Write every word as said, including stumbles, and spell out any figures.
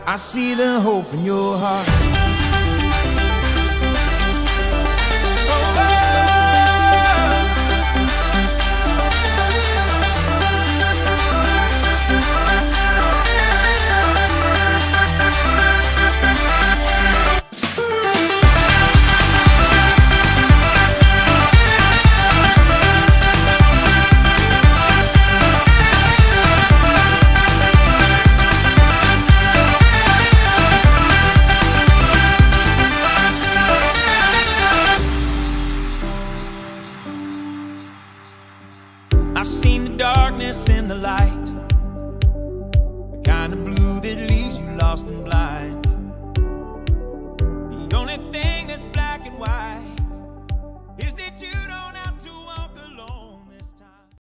I see the hope in your heart. I've seen the darkness and the light, the kind of blue that leaves you lost and blind.